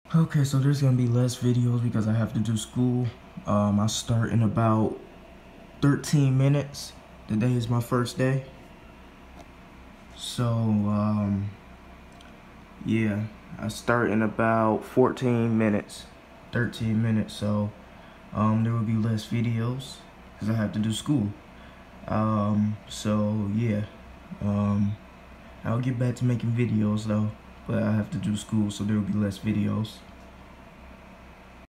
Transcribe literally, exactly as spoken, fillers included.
Okay, so there's gonna be less videos because I have to do school. Um, I start in about thirteen minutes. Today is my first day. So, um, yeah, I start in about fourteen minutes, thirteen minutes. So, um, there will be less videos because I have to do school. Um, so yeah, um, I'll get back to making videos though, but I have to do school, so there will be less videos.